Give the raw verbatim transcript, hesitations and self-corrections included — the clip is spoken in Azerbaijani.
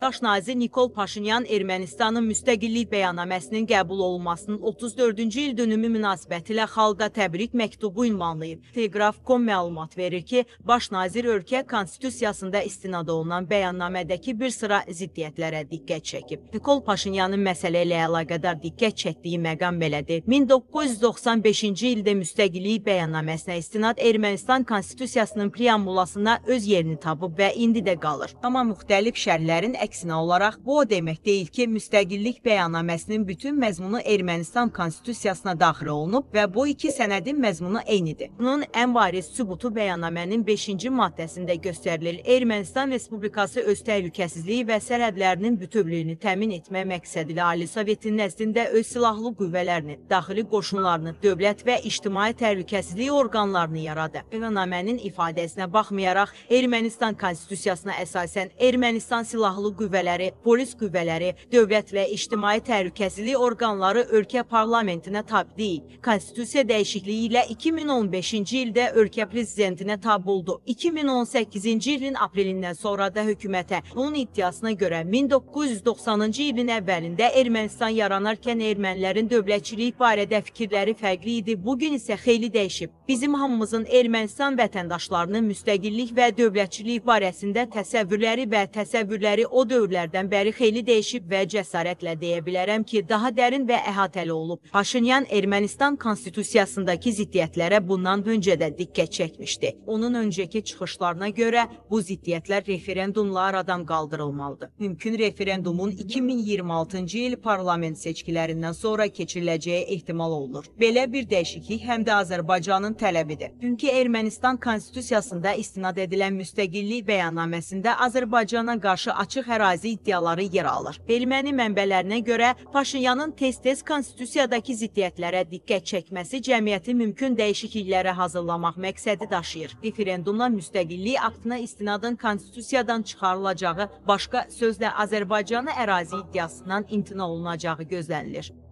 Baş nazir Nikol Paşinyan Ermənistanın müstəqillik bəyannaməsinin qəbul olunmasının otuz dördüncü il dönümü münasibətilə xalqa təbrik məktubu ünvanlayıb. Telegraf nöqtə com məlumat verir ki, baş nazir ölkə konstitusiyasında istinad olunan bəyannamədəki bir sıra ziddiyyətlərə diqqət çəkib. Nikol Paşinyanın məsələ ilə əlaqədar diqqət çəkdiyi məqam belədir. min doqquz yüz doxsan beşinci ildə müstəqillik bəyannaməsinə istinad Ermənistan konstitusiyasının preambulasında öz yerini tapıb və indi də qalır. Amma müxtəlif şərhlərin əksinə olaraq bu o demək deyil ki, müstəqillik bəyannaməsinin bütün məzmunu Ermənistan konstitusiyasına daxil olunub və bu iki sənədin məzmunu eynidir. Bunun ən bariz sübutu bəyannamənin beşinci maddəsində göstərilir. Ermənistan Respublikası öz təhlükəsizliyi və sərhədlərinin bütövlüyünü təmin etmək məqsədilə Ali Sovetin nəzdində öz silahlı qüvvələrini, daxili qoşunlarını, dövlət və ictimai təhlükəsizlik orqanlarını yaradı. Bəyannamənin ifadəsinə baxmayaraq, Ermənistan konstitusiyasına əsasən Ermənistan silahlı qüvvələri, polis qüvvələri, dövlət və ictimai təhlükəsizlik orqanları ölkə parlamentinə tabe deyil. Konstitusiya dəyişikliyi ilə iki min on beşinci ildə ölkə prezidentinə tabe oldu. iki min on səkkizinci ilin aprelindən sonra da hökumətə. Onun iddiasına görə min doqquz yüz doxsanıncı ilin əvvəlində Ermənistan yaranarkən ermənilərin dövlətçilik barədə fikirləri fərqli idi. Bugün isə xeyli dəyişib. Bizim hamımızın Ermənistan vətəndaşlarının müstəqillik və dövlətçilik barəsində təsəvvürləri və təsəvvürləri o dövrlərdən bəri xeyli dəyişib və cəsarətlə deyə bilərəm ki, daha dərin və əhatəli olub. Paşinyan Ermənistan konstitusiyasındakı ziddiyyətlərə bundan öncə də diqqət çəkmişdi. Onun öncəki çıxışlarına görə bu ziddiyyətlər referendumla aradan qaldırılmalıdır. Mümkün referendumun iki min iyirmi altıncı il parlament seçkilərindən sonra keçiriləcəyi ehtimal olunur. Belə bir dəyişiklik həm də Azərbaycanın tələbidir. Çünki Ermənistan konstitusiyasında istinad edilən müstəqillik bəyannaməsində Azərbaycana qarşı açıq ərazi iddiaları yer alır. Erməni mənbələrinə görə Paşinyanın tez-tez konstitusiyadakı ziddiyyətlərə diqqət çəkməsi cəmiyyəti mümkün dəyişikliklərə hazırlamaq məqsədi daşıyır. Referendumla müstəqillik aktına istinadın konstitusiyadan çıxarılacağı, başqa sözlə Azərbaycanı ərazi iddiasından imtina olunacağı gözlənilir.